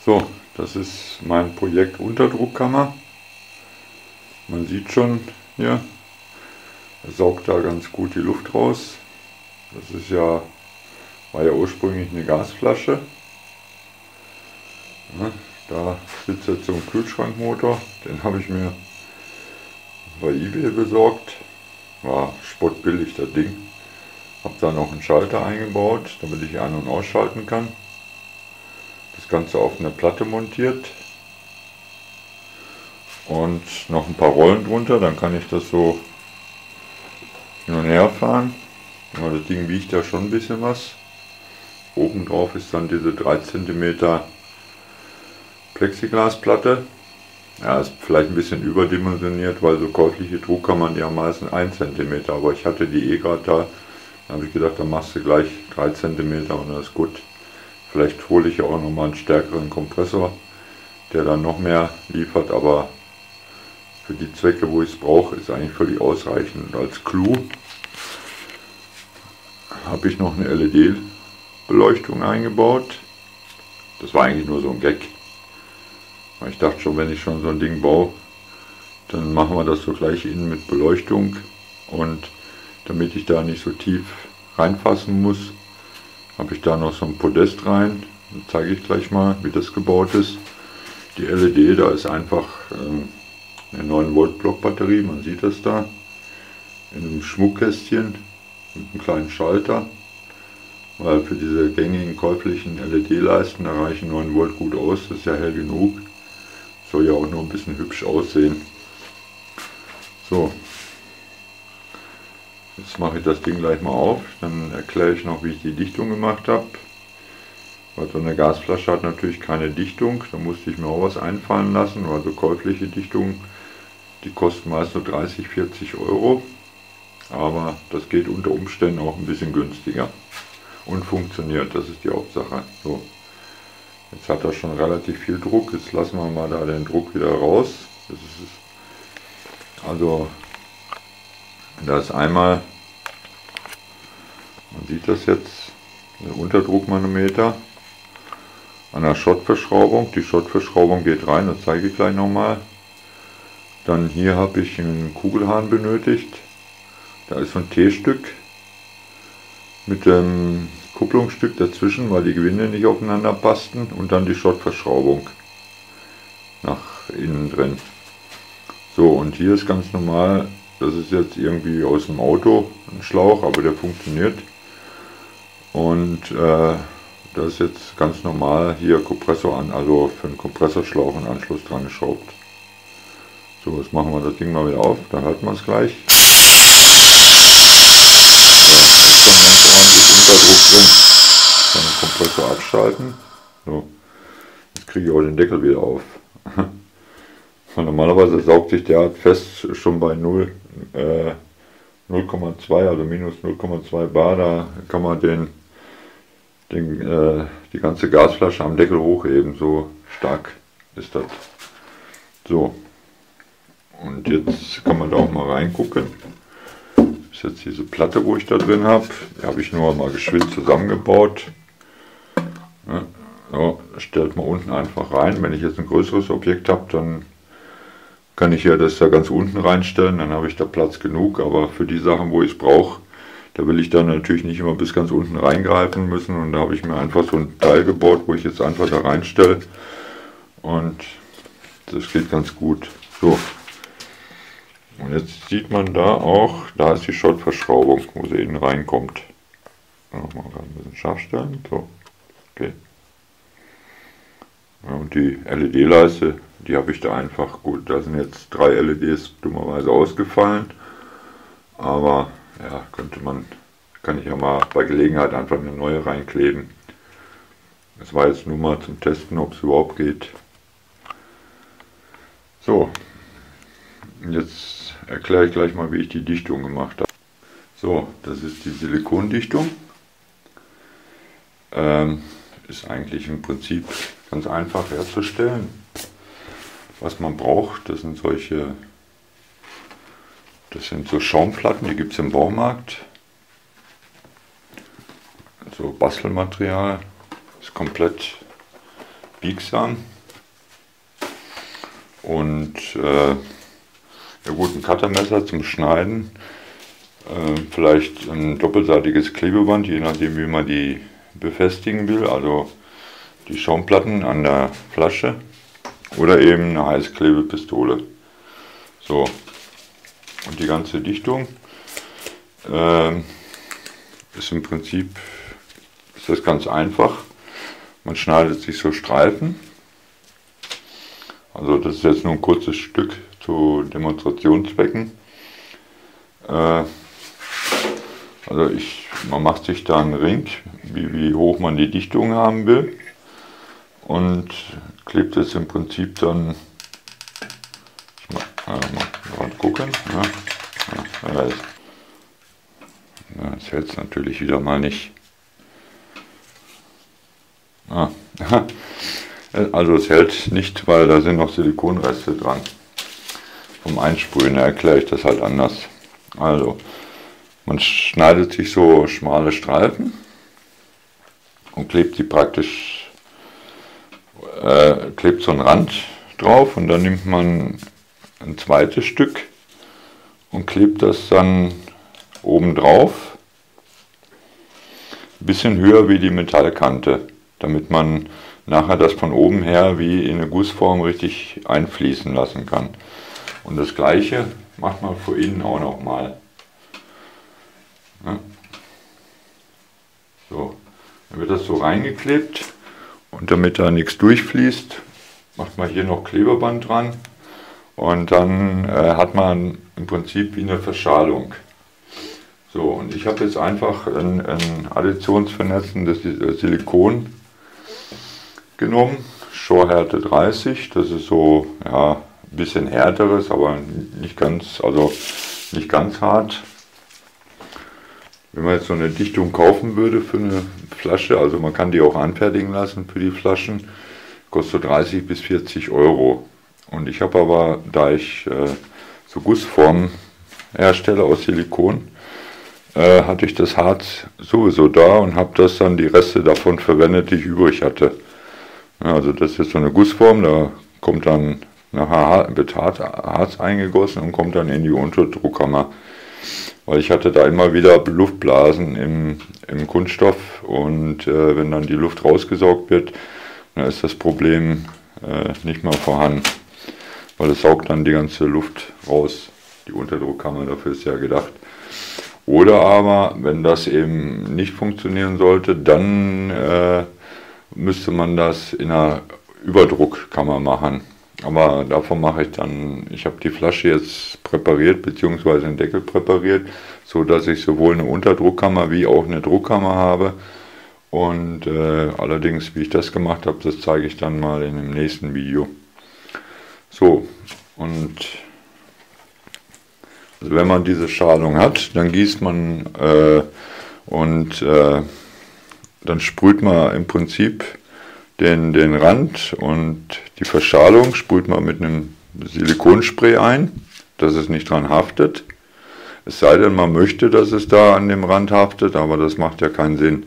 So, das ist mein Projekt Unterdruckkammer. Man sieht schon hier, er saugt da ganz gut die Luft raus. Das ist ja, war ja ursprünglich eine Gasflasche. Ja, da sitzt jetzt so ein Kühlschrankmotor, den habe ich mir bei eBay besorgt. War spottbillig das Ding. Habe da noch einen Schalter eingebaut, damit ich an- und ausschalten kann. Das Ganze auf eine Platte montiert. Und noch ein paar Rollen drunter, dann kann ich das so hin und her fahren. Ja, das Ding wiegt ja schon ein bisschen was. Oben drauf ist dann diese 3 cm Plexiglasplatte. Ja, ist vielleicht ein bisschen überdimensioniert, weil so käufliche Druckkammern die haben meistens 1 cm, aber ich hatte die eh gerade da. Da habe ich gedacht, dann machst du gleich 3 cm und das ist gut. Vielleicht hole ich ja auch nochmal einen stärkeren Kompressor, der dann noch mehr liefert, aber für die Zwecke, wo ich es brauche, ist eigentlich völlig ausreichend. Und als Clou habe ich noch eine LED-Beleuchtung eingebaut. Das war eigentlich nur so ein Gag. Ich dachte schon, wenn ich schon so ein Ding baue, dann machen wir das so gleich innen mit Beleuchtung. Und damit ich da nicht so tief reinfassen muss, habe ich da noch so ein Podest rein. Das zeige ich gleich mal, wie das gebaut ist. Die LED, da ist einfach eine 9 Volt Blockbatterie, man sieht das da, in einem Schmuckkästchen mit einem kleinen Schalter, weil für diese gängigen käuflichen LED-Leisten, da reichen 9 Volt gut aus, das ist ja hell genug, soll ja auch nur ein bisschen hübsch aussehen. So, jetzt mache ich das Ding gleich mal auf, dann erkläre ich noch, wie ich die Dichtung gemacht habe. Weil so eine Gasflasche hat natürlich keine Dichtung, da musste ich mir auch was einfallen lassen, weil so käufliche Dichtungen, die kosten meist nur 30, 40 Euro, aber das geht unter Umständen auch ein bisschen günstiger und funktioniert, das ist die Hauptsache. So, jetzt hat er schon relativ viel Druck, jetzt lassen wir mal da den Druck wieder raus. Das ist also, da ist einmal, man sieht das jetzt, ein Unterdruckmanometer an der Schottverschraubung. Die Schottverschraubung geht rein, das zeige ich gleich nochmal. Dann hier habe ich einen Kugelhahn benötigt. Da ist so ein T-Stück mit dem Kupplungsstück dazwischen, weil die Gewinde nicht aufeinander passten. Und dann die Schottverschraubung nach innen drin. So, und hier ist ganz normal, das ist jetzt irgendwie aus dem Auto ein Schlauch, aber der funktioniert. Und da ist jetzt ganz normal hier Kompressor an, also für einen Kompressorschlauch einen Anschluss dran geschraubt. So, jetzt machen wir das Ding mal wieder auf, dann halten wir es gleich. So, ist schon ganz ordentlich Unterdruck drin. Dann den Kompressor abschalten. So, jetzt kriege ich auch den Deckel wieder auf. Normalerweise saugt sich der fest schon bei 0,2, also minus 0,2 Bar, da kann man die ganze Gasflasche am Deckel hochheben, so stark ist das. So, und jetzt kann man da auch mal reingucken. Das ist jetzt diese Platte, wo ich da drin habe. Die habe ich nur mal geschwind zusammengebaut. Ja, so, das stellt man unten einfach rein. Wenn ich jetzt ein größeres Objekt habe, dann kann ich ja das da ganz unten reinstellen, dann habe ich da Platz genug. Aber für die Sachen, wo ich es brauche, da will ich dann natürlich nicht immer bis ganz unten reingreifen müssen, und da habe ich mir einfach so ein Teil gebaut, wo ich jetzt einfach da reinstelle, und das geht ganz gut. So, und jetzt sieht man da auch, da ist die Schottverschraubung, wo sie innen reinkommt. Nochmal ein bisschen scharf stellen, so, okay. Ja, und die LED-Leiste, die habe ich da einfach, gut, da sind jetzt 3 LEDs dummerweise ausgefallen, aber ja, kann ich ja mal bei Gelegenheit einfach eine neue reinkleben. Das war jetzt nur mal zum Testen, ob es überhaupt geht. So, jetzt erkläre ich gleich mal, wie ich die Dichtung gemacht habe. So, das ist die Silikondichtung. Ist eigentlich im Prinzip ganz einfach herzustellen. Was man braucht, das sind so Schaumplatten, die gibt es im Baumarkt. So Bastelmaterial, ist komplett biegsam. Und ja gut, ein Cuttermesser zum Schneiden. Vielleicht ein doppelseitiges Klebeband, je nachdem wie man die befestigen will. Also die Schaumplatten an der Flasche. Oder eben eine Heißklebepistole. So. Und die ganze Dichtung ist im Prinzip ist das ganz einfach. Man schneidet sich so Streifen. Also das ist jetzt nur ein kurzes Stück zu Demonstrationszwecken. Also man macht sich da einen Ring, wie hoch man die Dichtung haben will. Und klebt es im Prinzip dann, mal gucken, ja, das hält es natürlich wieder mal nicht. Also es hält nicht, weil da sind noch Silikonreste dran. Vom Einsprühen, da erkläre ich das halt anders. Also, man schneidet sich so schmale Streifen und klebt die praktisch, klebt so einen Rand drauf und dann nimmt man ein zweites Stück und klebt das dann oben drauf, ein bisschen höher wie die Metallkante, damit man nachher das von oben her wie in eine Gussform richtig einfließen lassen kann. Und das gleiche macht man von innen auch nochmal. Ja. So, dann wird das so reingeklebt und damit da nichts durchfließt, macht man hier noch Klebeband dran und dann hat man im Prinzip wie eine Verschalung. So, und ich habe jetzt einfach ein additionsvernetzendes Silikon genommen, Schorhärte 30, das ist so, ja, ein bisschen härteres, aber nicht ganz, also nicht ganz hart. Wenn man jetzt so eine Dichtung kaufen würde für eine Flasche, also man kann die auch anfertigen lassen für die Flaschen, kostet 30 bis 40 Euro. Und ich habe aber, da ich so Gussformen herstelle aus Silikon, hatte ich das Harz sowieso da und habe das dann die Reste davon verwendet, die ich übrig hatte. Ja, also das ist jetzt so eine Gussform, da kommt dann nachher wird Harz eingegossen und kommt dann in die Unterdruckkammer. Weil ich hatte da immer wieder Luftblasen im Kunststoff und wenn dann die Luft rausgesaugt wird, dann ist das Problem nicht mehr vorhanden. Weil es saugt dann die ganze Luft raus. Die Unterdruckkammer, dafür ist ja gedacht. Oder aber, wenn das eben nicht funktionieren sollte, dann müsste man das in einer Überdruckkammer machen. Aber davon mache ich dann, ich habe die Flasche jetzt präpariert, beziehungsweise den Deckel präpariert, so dass ich sowohl eine Unterdruckkammer wie auch eine Druckkammer habe. Und allerdings, wie ich das gemacht habe, das zeige ich dann mal in dem nächsten Video. So, und also wenn man diese Schalung hat, dann gießt man dann sprüht man im Prinzip den Rand und die Verschalung sprüht man mit einem Silikonspray ein, dass es nicht dran haftet. Es sei denn, man möchte, dass es da an dem Rand haftet, aber das macht ja keinen Sinn.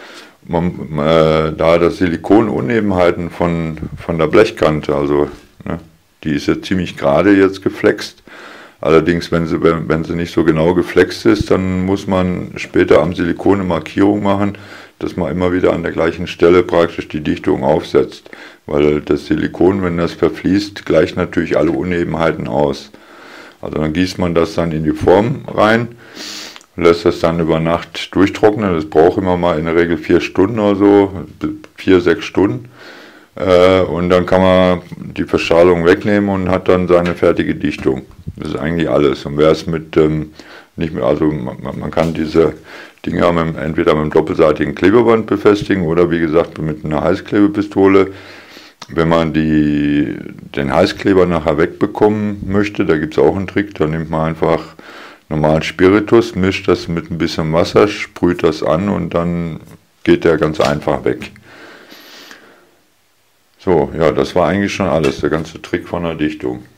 Da das Silikon Unebenheiten von der Blechkante, also ne, die ist ja ziemlich gerade jetzt geflext. Allerdings, wenn sie nicht so genau geflext ist, dann muss man später am Silikon eine Markierung machen, dass man immer wieder an der gleichen Stelle praktisch die Dichtung aufsetzt. Weil das Silikon, wenn das verfließt, gleicht natürlich alle Unebenheiten aus. Also dann gießt man das dann in die Form rein, lässt das dann über Nacht durchtrocknen. Das braucht immer mal in der Regel 4 Stunden oder so, 4, 6 Stunden. Und dann kann man die Verschalung wegnehmen und hat dann seine fertige Dichtung. Das ist eigentlich alles. Und wer es mit nicht mehr, also man kann diese Dinger entweder mit einem doppelseitigen Klebeband befestigen oder wie gesagt mit einer Heißklebepistole. Wenn man den Heißkleber nachher wegbekommen möchte, da gibt es auch einen Trick, da nimmt man einfach normalen Spiritus, mischt das mit ein bisschen Wasser, sprüht das an und dann geht der ganz einfach weg. So, ja, das war eigentlich schon alles, der ganze Trick von der Dichtung.